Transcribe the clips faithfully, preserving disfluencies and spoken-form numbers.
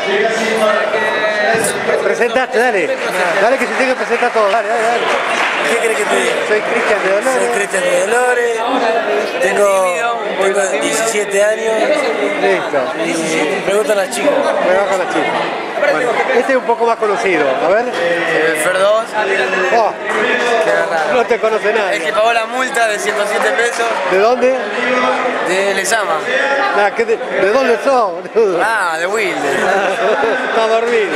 Presentate, dale. Dale que se tiene que presentar todo, dale, dale, dale. ¿Qué crees que te diga? Soy Cristian de Dolores. Soy Cristian de Dolores. Tengo, tengo diecisiete años. Listo. Y me gustan las chicas. Me va con la chica. Bueno, este es un poco más conocido. A ver. Eh, Ferdos. Oh, no te conoce nadie. El que pagó la multa de ciento siete pesos. ¿De dónde? De Lezama. Ah, ¿qué de, ¿De dónde sos? Ah, de Wilde. Está dormido.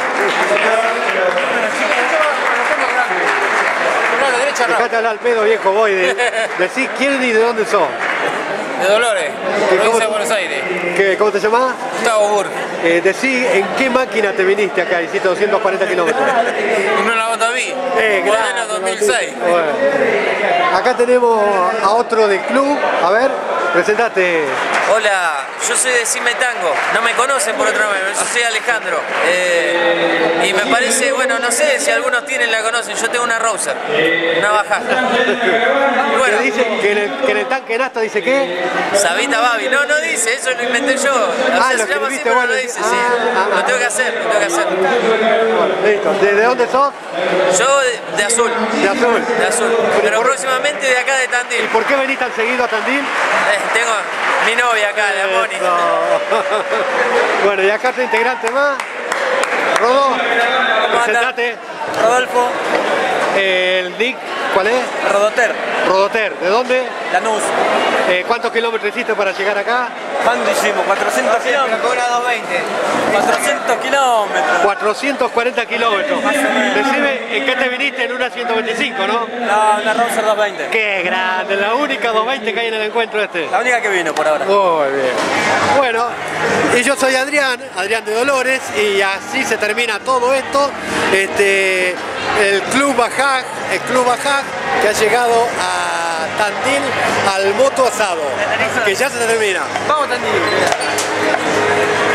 Dejate hablar al pedo, viejo boy. De, decí quién y de dónde sos. De Dolores, provincia de Buenos Aires. ¿Qué, ¿Cómo te llamás? Gustavo Burg. Eh, decí en qué máquina te viniste acá, hiciste doscientos cuarenta kilómetros. No la bota vi. Eh, Bueno, dos mil seis. Bueno. Acá tenemos a otro del club. A ver, presentate. Hola, yo soy de Cime Tango. No me conocen por otro nombre, yo soy Alejandro. Eh, y me parece, bueno, no sé si algunos tienen la conocen. Yo tengo una Rouser, una baja. Bueno, ¿Qué dice? ¿Que en, el, ¿Que en el tanque Nasta dice qué? Sabita Babi. No, no dice, eso lo inventé yo. O Ah, sea, lo se llama así, escribiste pero no vos, lo lo- dice, ah, sí. ah, Lo ah. tengo que hacer, lo tengo que hacer. Bueno, listo. ¿De, de dónde sos? Yo de, de azul. De Azul. De azul. Pero por- próximamente de acá de ¿Y Tandil. por qué venís tan seguido a Tandil? Eh, tengo mi novia acá, la Moni. Eso. Bueno, y acá otro integrante más. Rodo, presentate. Rodolfo. El Nick, ¿cuál es? Rodoter. Rodoter. ¿De dónde? Lanús. Eh, ¿Cuántos kilómetros hiciste para llegar acá? ¿Cuánto hicimos? cuatrocientos kilómetros. Cobra dos veinte. cuatrocientos kilómetros. cuatrocientos cuarenta kilómetros. Decime, ¿en qué te viniste? En una ciento veinticinco, ¿no? No, una Rouser doscientos veinte. ¡Qué grande! La única doscientos veinte que hay en el encuentro este. La única que vino por ahora. Muy bien. Bueno, y yo soy Adrián, Adrián de Dolores, y así se termina todo esto. Este, el Club Bajaj, el Club Bajaj que ha llegado a Tandil al moto asado, que ya se termina. Vamos, Tandil.